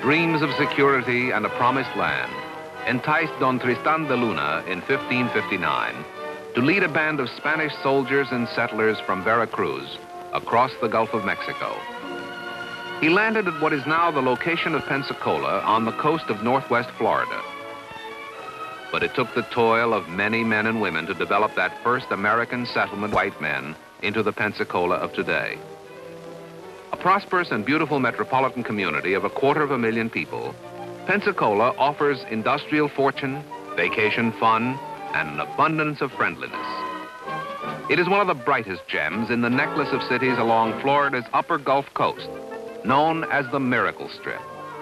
dreams of security and a promised land enticed Don Tristan de Luna in 1559 to lead a band of Spanish soldiers and settlers from Veracruz across the Gulf of Mexico. He landed at what is now the location of Pensacola on the coast of northwest Florida. But it took the toil of many men and women to develop that first American settlement, white men, into the Pensacola of today. A prosperous and beautiful metropolitan community of 250,000 people, Pensacola offers industrial fortune, vacation fun, and an abundance of friendliness. It is one of the brightest gems in the necklace of cities along Florida's upper Gulf Coast, known as the Miracle Strip.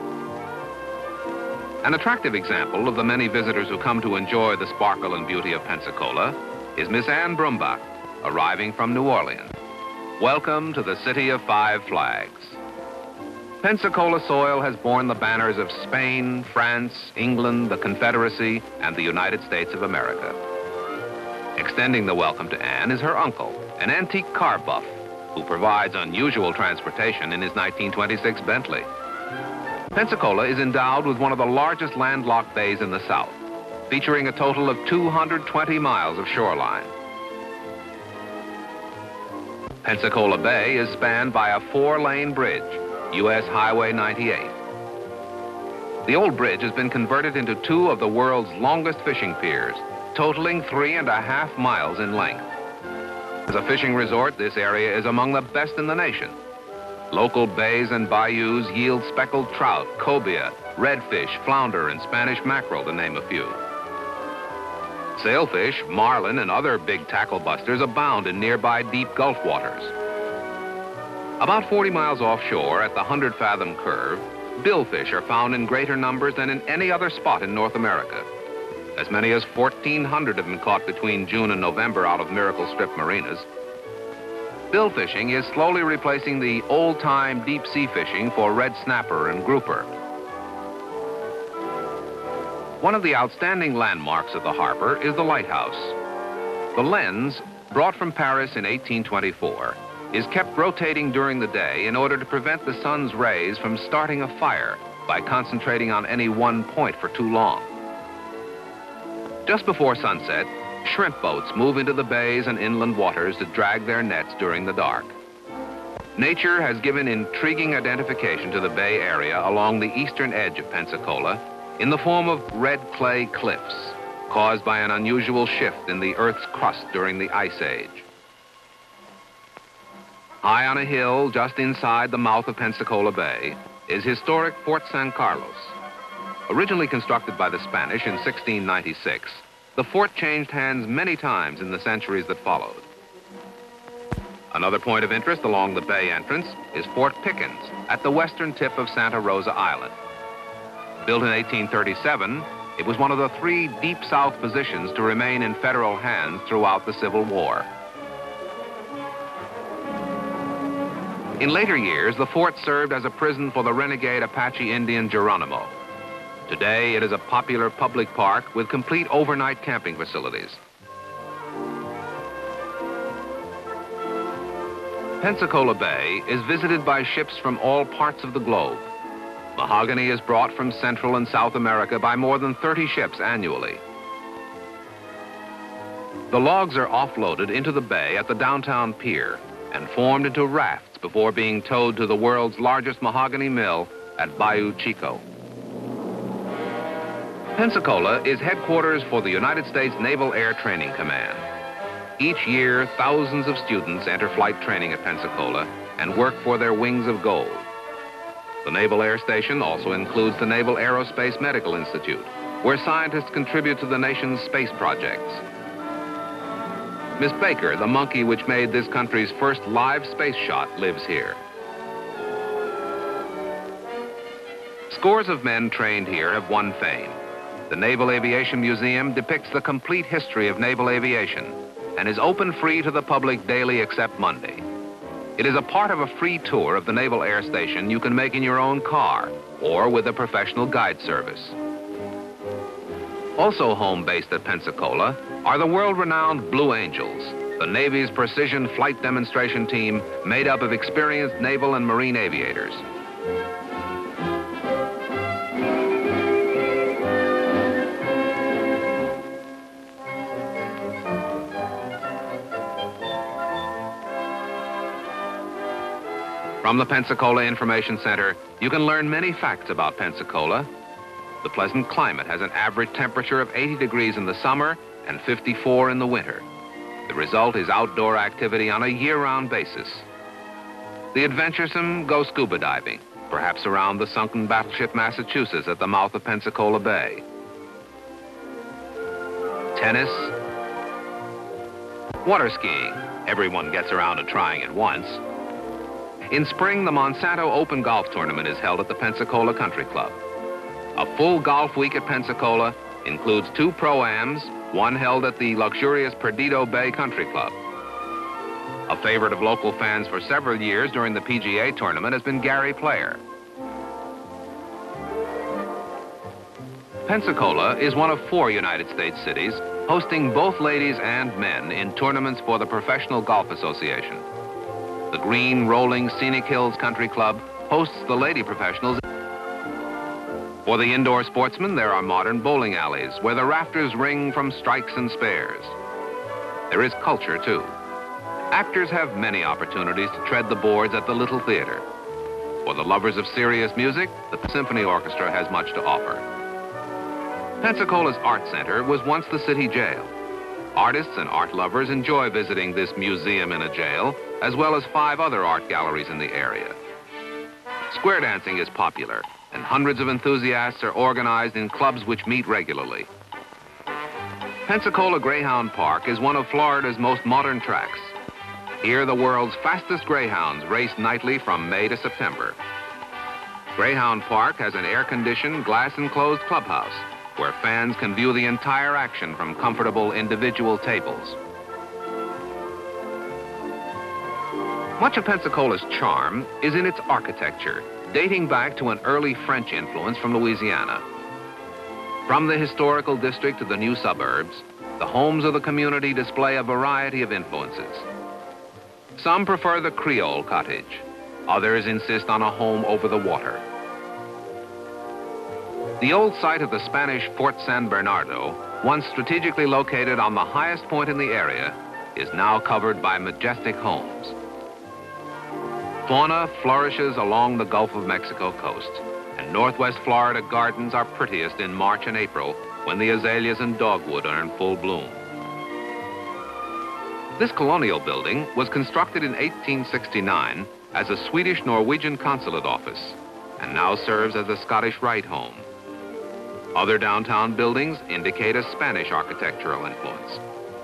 An attractive example of the many visitors who come to enjoy the sparkle and beauty of Pensacola is Miss Anne Bronough, arriving from New Orleans. Welcome to the City of Five Flags. Pensacola soil has borne the banners of Spain, France, England, the Confederacy, and the United States of America. Extending the welcome to Anne is her uncle, an antique car buff, who provides unusual transportation in his 1926 Bentley. Pensacola is endowed with one of the largest landlocked bays in the South, featuring a total of 220 miles of shoreline. Pensacola Bay is spanned by a 4-lane bridge, U.S. Highway 98. The old bridge has been converted into 2 of the world's longest fishing piers, totaling 3.5 miles in length. As a fishing resort, this area is among the best in the nation. Local bays and bayous yield speckled trout, cobia, redfish, flounder, and Spanish mackerel, to name a few. Sailfish, marlin, and other big tackle busters abound in nearby deep Gulf waters. About 40 miles offshore at the 100-fathom curve, billfish are found in greater numbers than in any other spot in North America. As many as 1,400 have been caught between June and November out of Miracle Strip marinas. Bill fishing is slowly replacing the old-time deep-sea fishing for red snapper and grouper. One of the outstanding landmarks of the harbor is the lighthouse. The lens, brought from Paris in 1824, is kept rotating during the day in order to prevent the sun's rays from starting a fire by concentrating on any one point for too long. Just before sunset, shrimp boats move into the bays and inland waters to drag their nets during the dark. Nature has given intriguing identification to the bay area along the eastern edge of Pensacola in the form of red clay cliffs caused by an unusual shift in the Earth's crust during the Ice Age. High on a hill just inside the mouth of Pensacola Bay is historic Fort San Carlos. Originally constructed by the Spanish in 1696, the fort changed hands many times in the centuries that followed. Another point of interest along the bay entrance is Fort Pickens at the western tip of Santa Rosa Island. Built in 1837, it was one of the 3 deep south positions to remain in federal hands throughout the Civil War. In later years, the fort served as a prison for the renegade Apache Indian Geronimo. Today, it is a popular public park with complete overnight camping facilities. Pensacola Bay is visited by ships from all parts of the globe. Mahogany is brought from Central and South America by more than 30 ships annually. The logs are offloaded into the bay at the downtown pier and formed into rafts before being towed to the world's largest mahogany mill at Bayou Chico. Pensacola is headquarters for the United States Naval Air Training Command. Each year, thousands of students enter flight training at Pensacola and work for their wings of gold. The Naval Air Station also includes the Naval Aerospace Medical Institute, where scientists contribute to the nation's space projects. Miss Baker, the monkey which made this country's first live space shot, lives here. Scores of men trained here have won fame. The Naval Aviation Museum depicts the complete history of naval aviation and is open free to the public daily except Monday. It is a part of a free tour of the Naval Air Station you can make in your own car or with a professional guide service. Also home-based at Pensacola are the world-renowned Blue Angels, the Navy's precision flight demonstration team made up of experienced naval and marine aviators. From the Pensacola Information Center, you can learn many facts about Pensacola. The pleasant climate has an average temperature of 80 degrees in the summer and 54 in the winter. The result is outdoor activity on a year-round basis. The adventuresome go scuba diving, perhaps around the sunken battleship Massachusetts at the mouth of Pensacola Bay. Tennis, water skiing. Everyone gets around to trying it once. In spring, the Monsanto Open Golf Tournament is held at the Pensacola Country Club. A full golf week at Pensacola includes 2 pro-ams, one held at the luxurious Perdido Bay Country Club. A favorite of local fans for several years during the PGA tournament has been Gary Player. Pensacola is one of 4 United States cities hosting both ladies and men in tournaments for the Professional Golf Association. The green, rolling Scenic Hills Country Club hosts the lady professionals. For the indoor sportsmen, there are modern bowling alleys where the rafters ring from strikes and spares. There is culture, too. Actors have many opportunities to tread the boards at the Little Theater. For the lovers of serious music, the Symphony Orchestra has much to offer. Pensacola's Art Center was once the city jail. Artists and art lovers enjoy visiting this museum in a jail, as well as 5 other art galleries in the area. Square dancing is popular, and hundreds of enthusiasts are organized in clubs which meet regularly. Pensacola Greyhound Park is one of Florida's most modern tracks. Here, the world's fastest greyhounds race nightly from May to September. Greyhound Park has an air-conditioned, glass-enclosed clubhouse where fans can view the entire action from comfortable individual tables. Much of Pensacola's charm is in its architecture, dating back to an early French influence from Louisiana. From the historical district to the new suburbs, the homes of the community display a variety of influences. Some prefer the Creole cottage. Others insist on a home over the water. The old site of the Spanish Fort San Bernardo, once strategically located on the highest point in the area, is now covered by majestic homes. Fauna flourishes along the Gulf of Mexico coast, and Northwest Florida gardens are prettiest in March and April when the azaleas and dogwood are in full bloom. This colonial building was constructed in 1869 as a Swedish-Norwegian consulate office and now serves as a Scottish Rite home. Other downtown buildings indicate a Spanish architectural influence.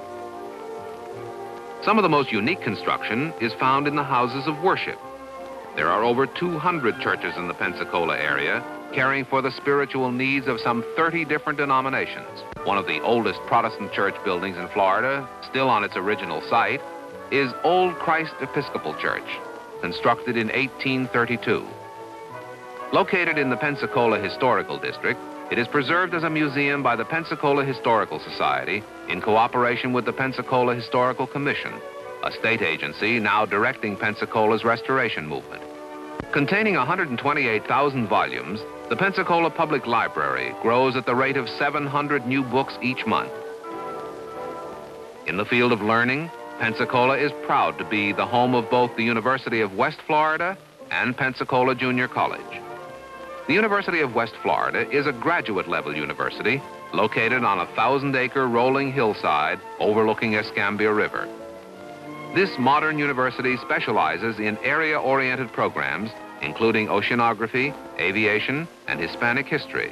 Some of the most unique construction is found in the houses of worship. There are over 200 churches in the Pensacola area, caring for the spiritual needs of some 30 different denominations. One of the oldest Protestant church buildings in Florida, still on its original site, is Old Christ Episcopal Church, constructed in 1832. Located in the Pensacola Historical District, it is preserved as a museum by the Pensacola Historical Society in cooperation with the Pensacola Historical Commission, a state agency now directing Pensacola's restoration movement. Containing 128,000 volumes, the Pensacola Public Library grows at the rate of 700 new books each month. In the field of learning, Pensacola is proud to be the home of both the University of West Florida and Pensacola Junior College. The University of West Florida is a graduate-level university located on a 1,000-acre rolling hillside overlooking Escambia River. This modern university specializes in area-oriented programs, including oceanography, aviation, and Hispanic history.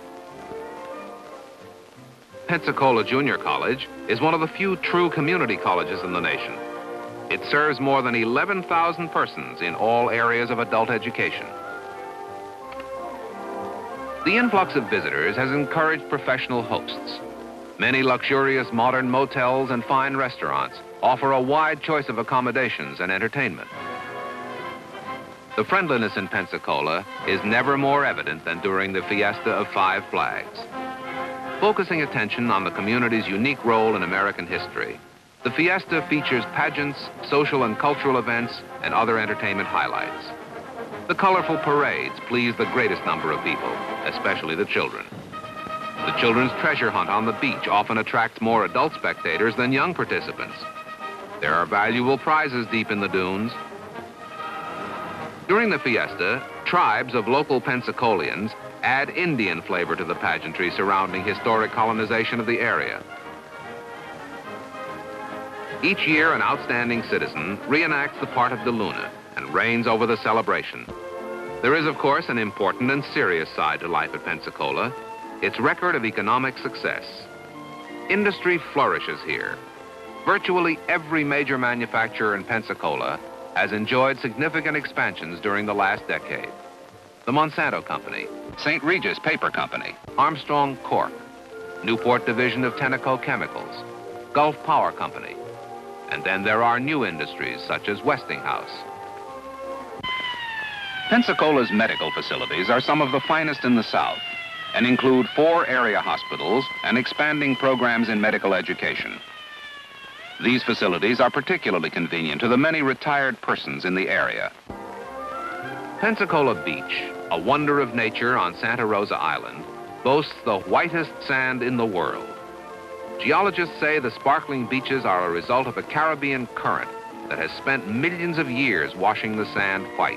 Pensacola Junior College is one of the few true community colleges in the nation. It serves more than 11,000 persons in all areas of adult education. The influx of visitors has encouraged professional hosts. Many luxurious modern motels and fine restaurants offer a wide choice of accommodations and entertainment. The friendliness in Pensacola is never more evident than during the Fiesta of Five Flags. Focusing attention on the community's unique role in American history, the Fiesta features pageants, social and cultural events, and other entertainment highlights. The colorful parades please the greatest number of people, especially the children. The children's treasure hunt on the beach often attracts more adult spectators than young participants. There are valuable prizes deep in the dunes. During the fiesta, tribes of local Pensacolians add Indian flavor to the pageantry surrounding historic colonization of the area. Each year, an outstanding citizen reenacts the part of De Luna and reigns over the celebration. There is, of course, an important and serious side to life at Pensacola, its record of economic success. Industry flourishes here. Virtually every major manufacturer in Pensacola has enjoyed significant expansions during the last decade. The Monsanto Company, St. Regis Paper Company, Armstrong Cork, Newport Division of Tenneco Chemicals, Gulf Power Company, and then there are new industries such as Westinghouse. Pensacola's medical facilities are some of the finest in the South and include 4 area hospitals and expanding programs in medical education. These facilities are particularly convenient to the many retired persons in the area. Pensacola Beach, a wonder of nature on Santa Rosa Island, boasts the whitest sand in the world. Geologists say the sparkling beaches are a result of a Caribbean current that has spent millions of years washing the sand white.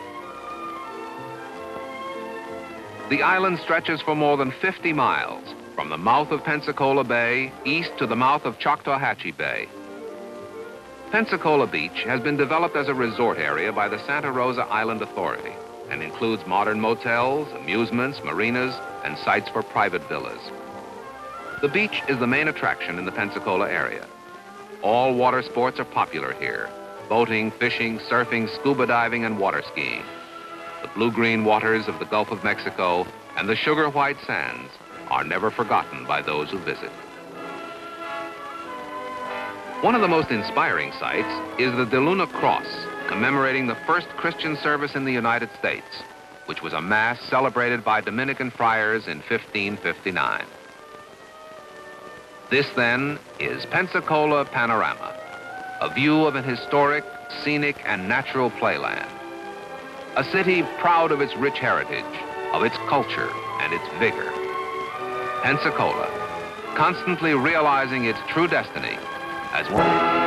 The island stretches for more than 50 miles, from the mouth of Pensacola Bay east to the mouth of Choctawhatchee Bay. Pensacola Beach has been developed as a resort area by the Santa Rosa Island Authority and includes modern motels, amusements, marinas, and sites for private villas. The beach is the main attraction in the Pensacola area. All water sports are popular here: boating, fishing, surfing, scuba diving, and water skiing. The blue-green waters of the Gulf of Mexico and the sugar-white sands are never forgotten by those who visit. One of the most inspiring sights is the De Luna Cross, commemorating the first Christian service in the United States, which was a mass celebrated by Dominican friars in 1559. This, then, is Pensacola Panorama, a view of an historic, scenic, and natural playland. A city proud of its rich heritage, of its culture, and its vigor. Pensacola, constantly realizing its true destiny as one.